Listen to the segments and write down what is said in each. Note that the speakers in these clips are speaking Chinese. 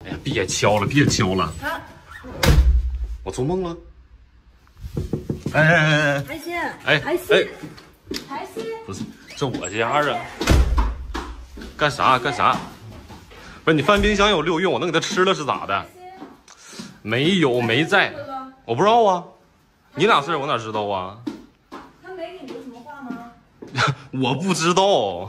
哎呀，别敲了，别敲了！ 啊！ 我做梦了。哎！ 海鑫， 哎海鑫，海鑫， 不是，这我家啊！干啥？不是你翻冰箱有6用，我能给他吃了是咋的？没有，没在，我不知道啊。你俩事儿我哪知道啊？ 他没跟你说什么话吗？ 我不知道。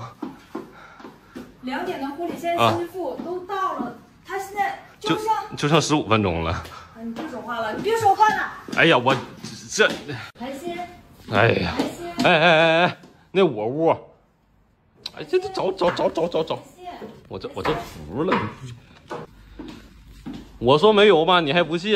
2点的婚礼，现在新妇都到了，他现在就剩15分钟了。 啊，你别说话了，你别说话了。 哎呀，我这海鑫， 哎呀， 海鑫， 哎，那我屋，哎，这找，我这服了。我说没有吧，你还不信？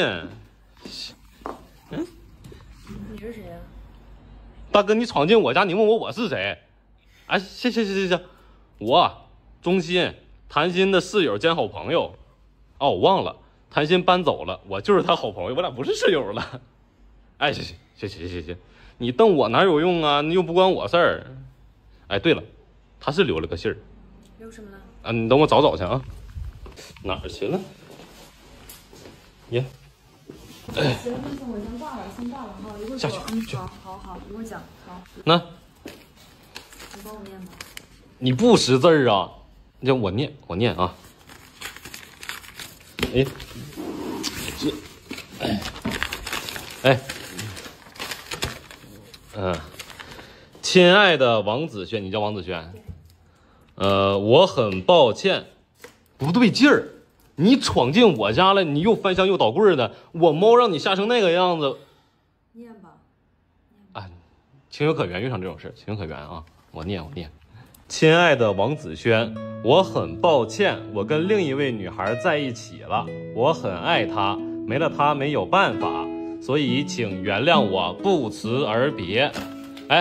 你是谁呀？ 大哥，你闯进我家，你问我是谁？哎，行，我。 中心谭鑫的室友兼好朋友，哦，我忘了，谭鑫搬走了，我就是他好朋友，我俩不是室友了。哎，行，你瞪我哪有用啊？你又不关我事儿。哎，对了，他是留了个信儿。 留什么了？ 啊，你等我找去啊。哪儿去了？耶。哎， 行，我先挂了哈，一会儿下去。 好，一会儿讲。好。 那， 你帮我念吧。 你不识字儿啊？ 那我念啊！哎，亲爱的王子轩，你叫王子轩？我很抱歉，不对劲儿，你闯进我家了，你又翻箱又倒柜的，我猫让你吓成那个样子。 念吧。 啊，情有可原，遇上这种事，情有可原啊！我念。 亲爱的王子轩，我很抱歉，我跟另一位女孩在一起了，我很爱她，没了她没有办法，所以请原谅我，不辞而别。哎，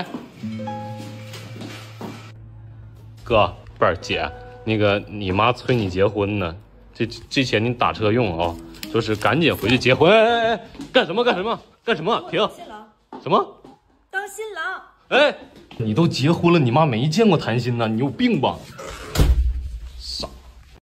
哥，不是姐，那个你妈催你结婚呢，这钱你打车用啊，说是赶紧回去结婚。哎，干什么？停！什么？ 当新郎。 哎。 你都结婚了，你妈没见过谭鑫呢，你有病吧？